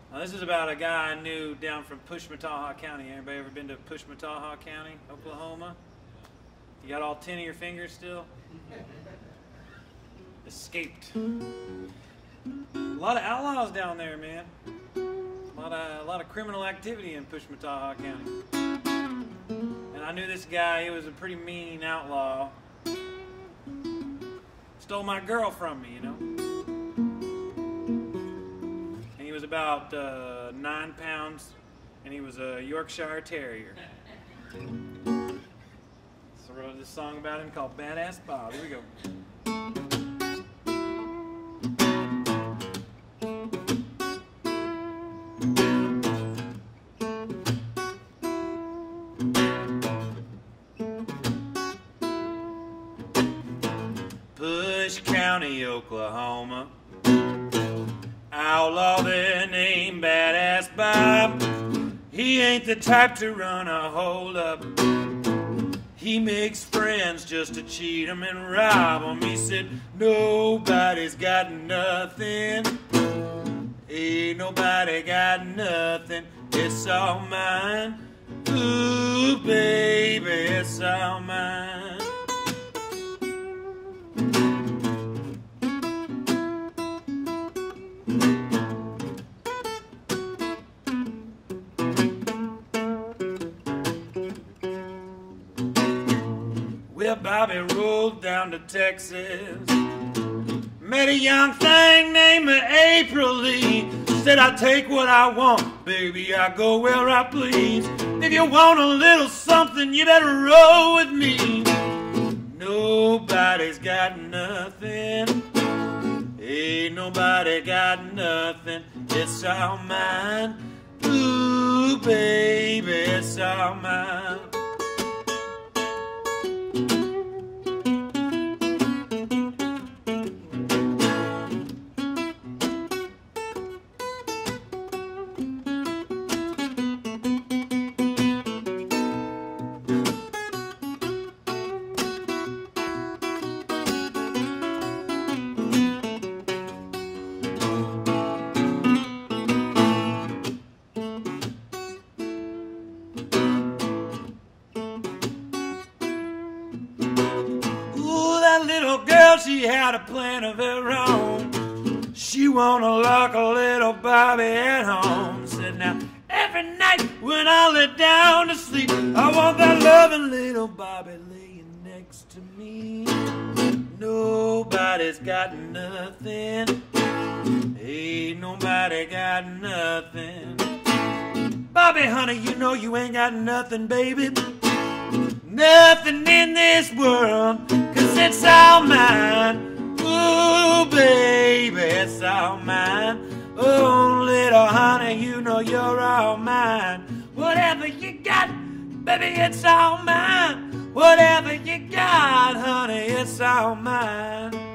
This is about a guy I knew down from Pushmataha County. Anybody ever been to Pushmataha County, Oklahoma? You got all 10 of your fingers still? Escaped. A lot of outlaws down there, man. A lot of criminal activity in Pushmataha County. And I knew this guy. He was a pretty mean outlaw. Stole my girl from me, you know. And he was about 9 pounds, and he was a Yorkshire Terrier. So I wrote this song about him called Badass Bob. Here we go. Push County, Oklahoma. Outlaw there named Badass Bob. He ain't the type to run a hold-up. He makes friends just to cheat 'em and rob 'em. He said, nobody's got nothing. Ain't nobody got nothing. It's all mine. Ooh, baby, it's all mine. Well, Bobby rolled down to Texas, met a young thing named April Lee. Said, I take what I want, baby, I go where I please. If you want a little something, you better roll with me. Nobody's got nothing. Ain't nobody got nothing. It's all mine. Ooh, baby, it's all mine. Little girl, she had a plan of her own. She wanna lock a little Bobby at home. Said, now every night when I lay down to sleep, I want that loving little Bobby laying next to me. Nobody's got nothing. Ain't nobody got nothing. Bobby, honey, you know you ain't got nothing, baby. Nothing in this world, 'cause it's all mine. Ooh, baby, it's all mine. Oh, little honey, you know you're all mine. Whatever you got, baby, it's all mine. Whatever you got, honey, it's all mine.